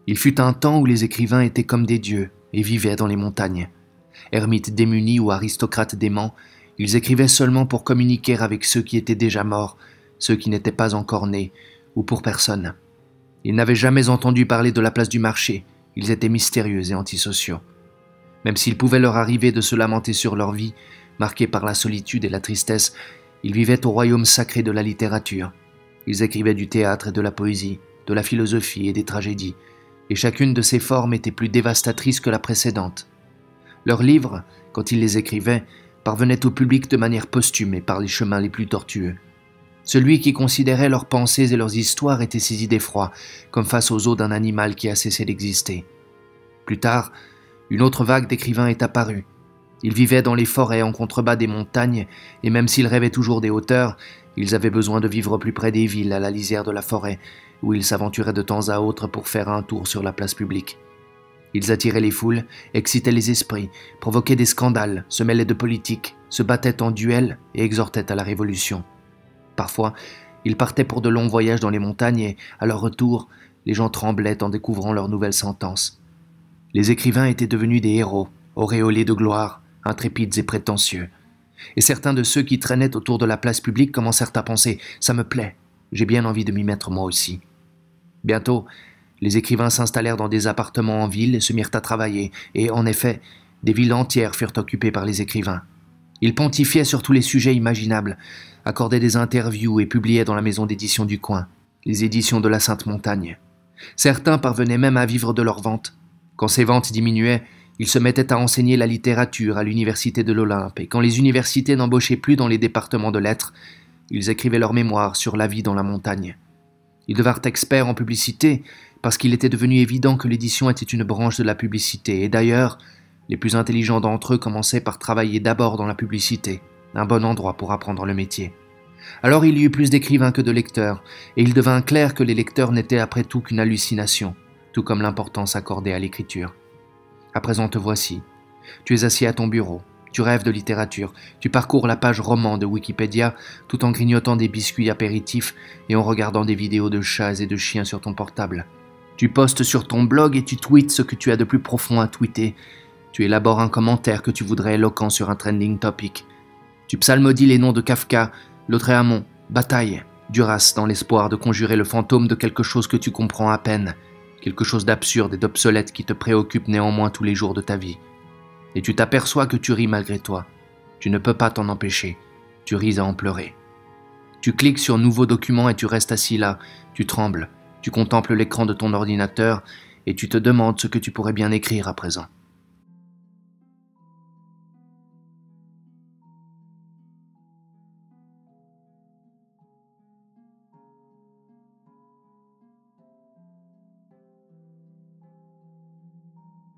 Il fut un temps où les écrivains étaient comme des dieux et vivaient dans les montagnes. Ermites démunis ou aristocrates déments, ils écrivaient seulement pour communiquer avec ceux qui étaient déjà morts, ceux qui n'étaient pas encore nés, ou pour personne. Ils n'avaient jamais entendu parler de la place du marché, ils étaient mystérieux et antisociaux. Même s'il pouvait leur arriver de se lamenter sur leur vie, marquée par la solitude et la tristesse, ils vivaient au royaume sacré de la littérature. Ils écrivaient du théâtre et de la poésie, de la philosophie et des tragédies, et chacune de ces formes était plus dévastatrice que la précédente. Leurs livres, quand ils les écrivaient, parvenaient au public de manière posthume et par les chemins les plus tortueux. Celui qui considérait leurs pensées et leurs histoires était saisi d'effroi, comme face aux os d'un animal qui a cessé d'exister. Plus tard, une autre vague d'écrivains est apparue. Ils vivaient dans les forêts en contrebas des montagnes, et même s'ils rêvaient toujours des hauteurs, ils avaient besoin de vivre plus près des villes, à la lisière de la forêt, où ils s'aventuraient de temps à autre pour faire un tour sur la place publique. Ils attiraient les foules, excitaient les esprits, provoquaient des scandales, se mêlaient de politique, se battaient en duel et exhortaient à la révolution. Parfois, ils partaient pour de longs voyages dans les montagnes et, à leur retour, les gens tremblaient en découvrant leur nouvelle sentence. Les écrivains étaient devenus des héros, auréolés de gloire, intrépides et prétentieux. Et certains de ceux qui traînaient autour de la place publique commencèrent à penser « ça me plaît, j'ai bien envie de m'y mettre moi aussi ». Bientôt, les écrivains s'installèrent dans des appartements en ville et se mirent à travailler, et en effet, des villes entières furent occupées par les écrivains. Ils pontifiaient sur tous les sujets imaginables, accordaient des interviews et publiaient dans la maison d'édition du coin, les éditions de la Sainte Montagne. Certains parvenaient même à vivre de leurs ventes. Quand ces ventes diminuaient, ils se mettaient à enseigner la littérature à l'université de l'Olympe, et quand les universités n'embauchaient plus dans les départements de lettres, ils écrivaient leurs mémoires sur la vie dans la montagne. Ils devinrent experts en publicité, parce qu'il était devenu évident que l'édition était une branche de la publicité, et d'ailleurs, les plus intelligents d'entre eux commençaient par travailler d'abord dans la publicité, un bon endroit pour apprendre le métier. Alors il y eut plus d'écrivains que de lecteurs, et il devint clair que les lecteurs n'étaient après tout qu'une hallucination, tout comme l'importance accordée à l'écriture. À présent te voici. Tu es assis à ton bureau, tu rêves de littérature, tu parcours la page roman de Wikipédia tout en grignotant des biscuits apéritifs et en regardant des vidéos de chats et de chiens sur ton portable. Tu postes sur ton blog et tu tweets ce que tu as de plus profond à tweeter. Tu élabores un commentaire que tu voudrais éloquent sur un trending topic. Tu psalmodies les noms de Kafka, Lautréamont, Bataille, Duras dans l'espoir de conjurer le fantôme de quelque chose que tu comprends à peine, quelque chose d'absurde et d'obsolète qui te préoccupe néanmoins tous les jours de ta vie. Et tu t'aperçois que tu ris malgré toi. Tu ne peux pas t'en empêcher. Tu ris à en pleurer. Tu cliques sur Nouveau document et tu restes assis là. Tu trembles. Tu contemples l'écran de ton ordinateur et tu te demandes ce que tu pourrais bien écrire à présent.